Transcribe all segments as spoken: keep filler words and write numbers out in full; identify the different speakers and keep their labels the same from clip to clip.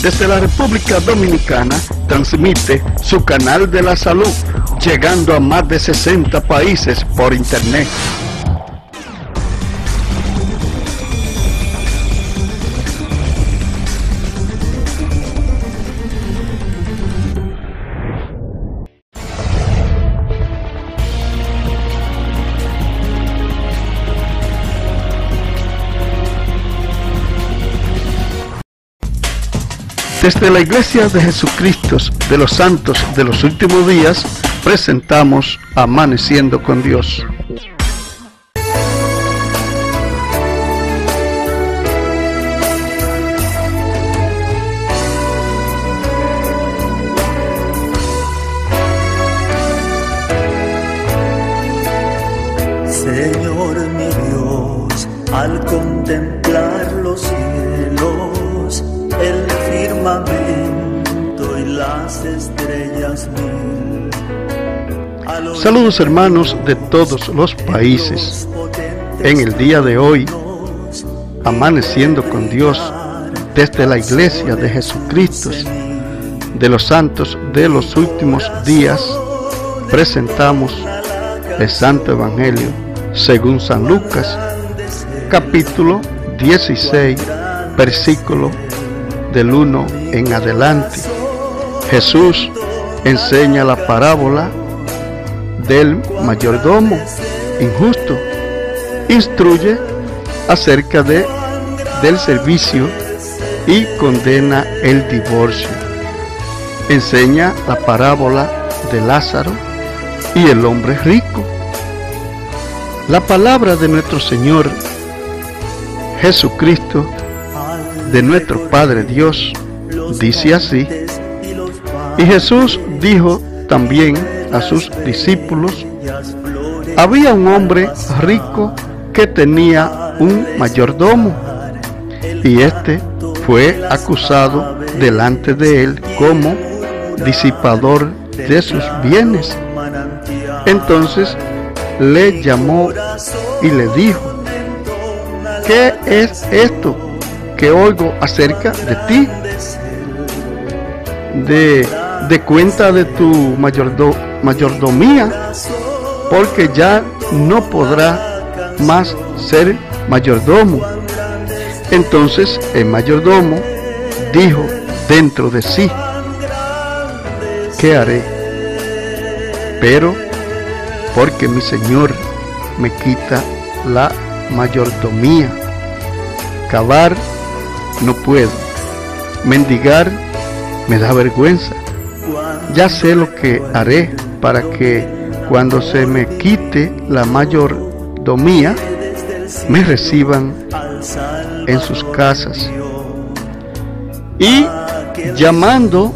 Speaker 1: desde la República Dominicana, transmite su canal de la salud, llegando a más de sesenta países por internet. Desde la Iglesia de Jesucristo de los Santos de los Últimos Días, presentamos Amaneciendo con Dios.
Speaker 2: Señor mi Dios, al contemplar los cielos, el firmamento y las estrellas mil.
Speaker 1: Saludos hermanos de todos los países. En el día de hoy, amaneciendo con Dios desde la Iglesia de Jesucristo de los Santos de los Últimos Días, presentamos el Santo Evangelio según San Lucas, capítulo dieciséis, versículo del uno en adelante. Jesús enseña la parábola del mayordomo injusto, instruye acerca de, del servicio y condena el divorcio. Enseña la parábola de Lázaro y el hombre rico. La palabra de nuestro Señor Jesucristo, de nuestro Padre Dios, dice así: y Jesús dijo también a sus discípulos: había un hombre rico que tenía un mayordomo, y éste fue acusado delante de él como disipador de sus bienes. Entonces le llamó y le dijo: ¿qué es esto que oigo acerca de ti? De, de cuenta de tu mayordo, mayordomía, porque ya no podrá más ser mayordomo. Entonces el mayordomo dijo dentro de sí: ¿qué haré? Pero porque mi Señor me quita la mayordomía. Cavar no puedo, mendigar me da vergüenza. Ya sé lo que haré para que cuando se me quite la mayordomía, me reciban en sus casas. Y llamando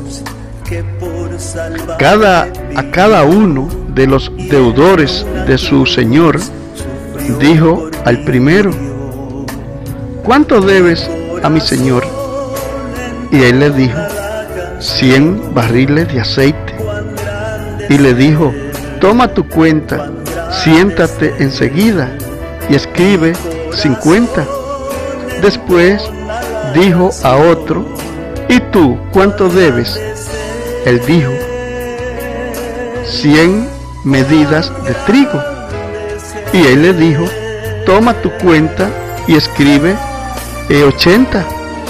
Speaker 1: cada, a cada uno de los deudores de su señor, dijo al primero: ¿cuánto debes a mi señor? Y él le dijo: cien barriles de aceite. Y le dijo: toma tu cuenta, siéntate enseguida y escribe cincuenta. Después dijo a otro: ¿y tú cuánto debes? Él dijo: cien medidas de trigo. Y él le dijo: toma tu cuenta y escribe eh, ochenta.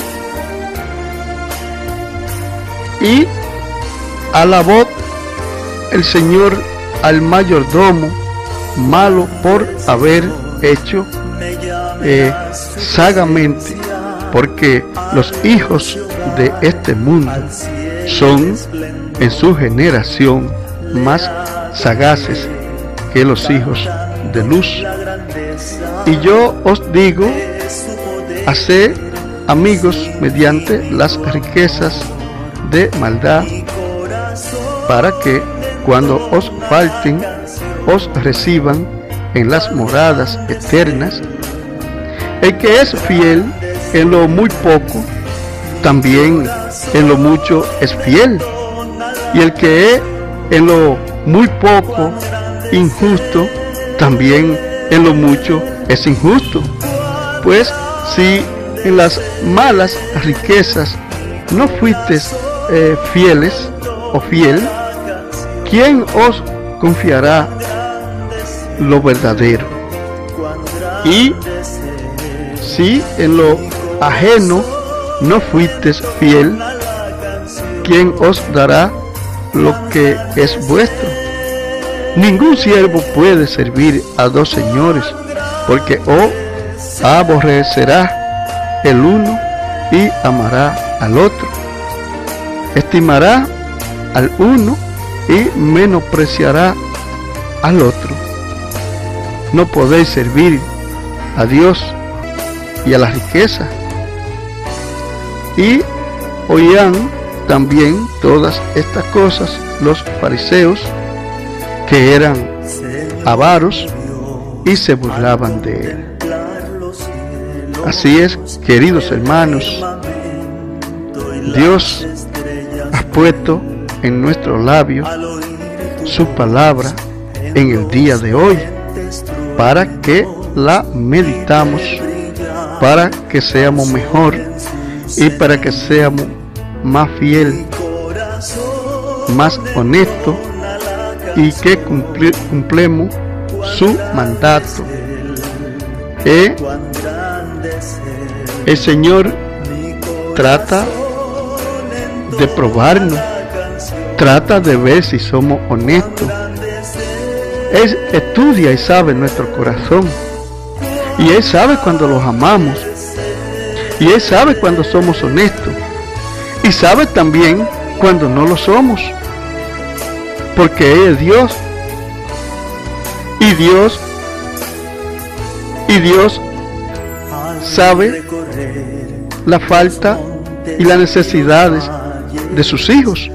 Speaker 1: Y alabó el Señor al mayordomo malo por haber hecho eh, sagamente, porque los hijos de este mundo son en su generación más sagaces que los hijos de luz. Y yo os digo: haced amigos mediante las riquezas de maldad, para que cuando os falten, os reciban en las moradas eternas. El que es fiel en lo muy poco, también en lo mucho es fiel. Y el que es en lo muy poco injusto, también en lo mucho es injusto. Pues si en las malas riquezas no fuisteis eh, fieles o fiel, ¿quién os confiará lo verdadero? Y si en lo ajeno no fuisteis fiel, ¿quién os dará lo que es vuestro? Ningún siervo puede servir a dos señores, porque o aborrecerá el uno y amará al otro, estimará al uno y menospreciará al otro. No podéis servir a Dios y a la riqueza. Y oían también todas estas cosas los fariseos, que eran avaros, y se burlaban de él. Así es, queridos hermanos, Dios ha puesto en nuestros labios su palabra en el día de hoy, para que la meditamos, para que seamos mejor y para que seamos más fiel, más honesto, y que cumpli, cumplemos su mandato. Eh, el Señor trata de probarnos, trata de ver si somos honestos. Él estudia y sabe nuestro corazón, y Él sabe cuando los amamos, y Él sabe cuando somos honestos, y sabe también cuando no lo somos, porque Él es Dios, y Dios y Dios sabe la falta y las necesidades de sus hijos,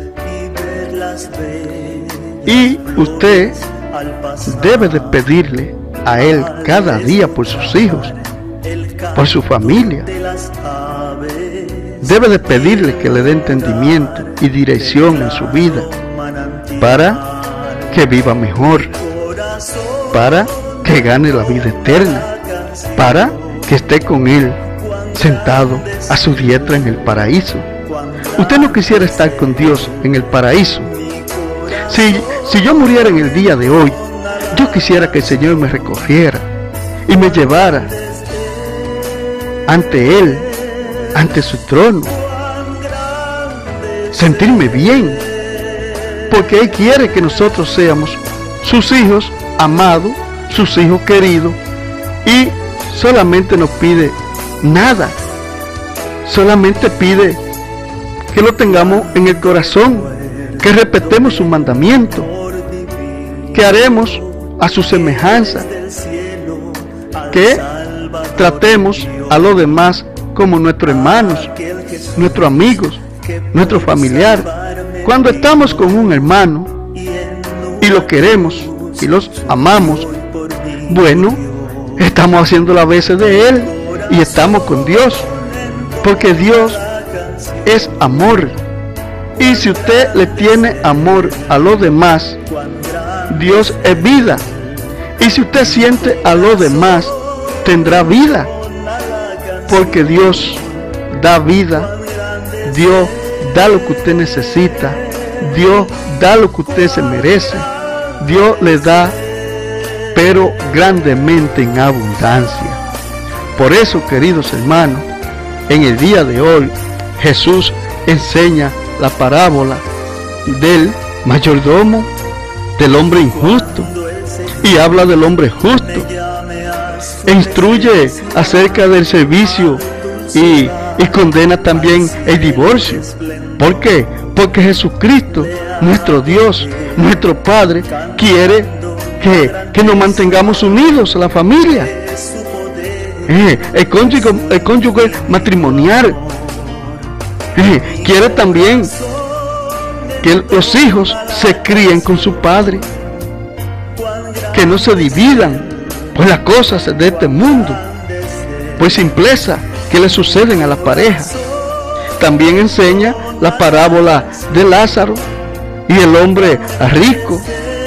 Speaker 1: y usted debe de pedirle a Él cada día por sus hijos, por su familia. Debe de pedirle que le dé entendimiento y dirección en su vida, para que viva mejor, para que gane la vida eterna, para que esté con Él sentado a su diestra en el paraíso. Usted no quisiera estar con Dios en el paraíso. Si, si yo muriera en el día de hoy, yo quisiera que el Señor me recogiera y me llevara ante Él, ante su trono, sentirme bien, porque Él quiere que nosotros seamos sus hijos amados, sus hijos queridos, y solamente nos pide nada, solamente pide que lo tengamos en el corazón, que respetemos sus mandamientos, que haremos a su semejanza, que tratemos a los demás como nuestros hermanos, nuestros amigos, nuestro familiar. Cuando estamos con un hermano y lo queremos y los amamos, bueno, estamos haciendo las veces de Él y estamos con Dios, porque Dios es amor. Y si usted le tiene amor a los demás, Dios es vida. Y si usted siente a los demás, tendrá vida, porque Dios da vida, Dios da lo que usted necesita, Dios da lo que usted se merece, Dios le da, pero grandemente en abundancia. Por eso, queridos hermanos, en el día de hoy Jesús enseña la parábola del mayordomo, del hombre injusto, y habla del hombre justo, e instruye acerca del servicio y, y condena también el divorcio. ¿Por qué? Porque Jesucristo, nuestro Dios, nuestro Padre, quiere que, que nos mantengamos unidos a la familia. Eh, el cónyuge, el cónyuge matrimonial eh, quiere también que los hijos se críen con su padre, que no se dividan por las cosas de este mundo, por simpleza que le suceden a la pareja. También enseña la parábola de Lázaro y el hombre rico.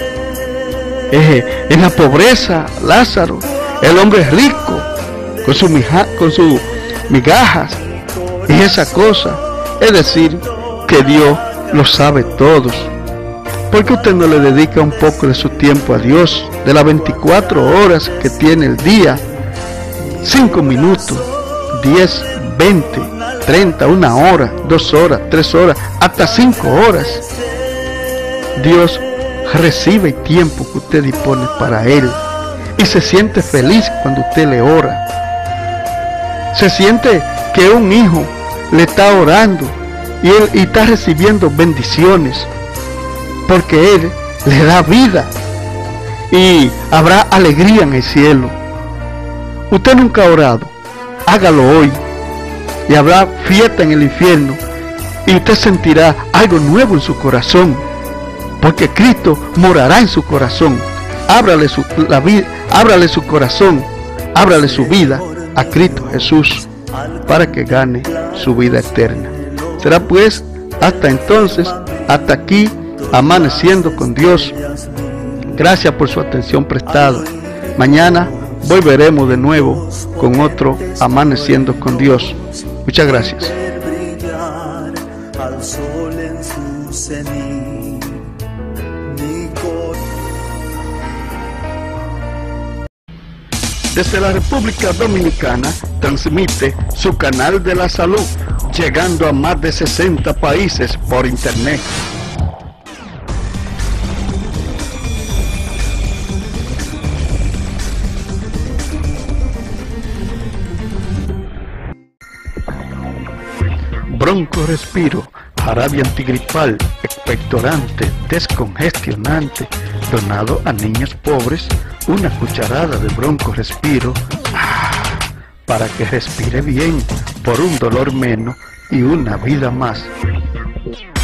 Speaker 1: Eh, en la pobreza, Lázaro, el hombre rico, con sus mija, con su migajas y esa cosa, Es decir, que Dios lo sabe todo. ¿Por qué usted no le dedica un poco de su tiempo a Dios? De las veinticuatro horas que tiene el día, cinco minutos, diez, veinte, treinta, una hora, dos horas, tres horas, hasta cinco horas. Dios recibe el tiempo que usted dispone para Él y se siente feliz cuando usted le ora. Se siente que un hijo le está orando y él y está recibiendo bendiciones, porque Él le da vida y habrá alegría en el cielo. Usted nunca ha orado, hágalo hoy y habrá fiesta en el infierno y usted sentirá algo nuevo en su corazón, porque Cristo morará en su corazón. Ábrale su, la vida, ábrale su corazón, ábrale su vida a Cristo Jesús para que gane su vida eterna. Será pues hasta entonces, hasta aquí, Amaneciendo con Dios. Gracias por su atención prestada. Mañana volveremos de nuevo con otro Amaneciendo con Dios. Muchas gracias. Desde la República Dominicana transmite su canal de la salud, llegando a más de sesenta países por internet. Bronco Respiro, jarabe antigripal, expectorante, descongestionante, donado a niños pobres. Una cucharada de Bronco Respiro, ¡ah!, para que respire bien, por un dolor menos y una vida más.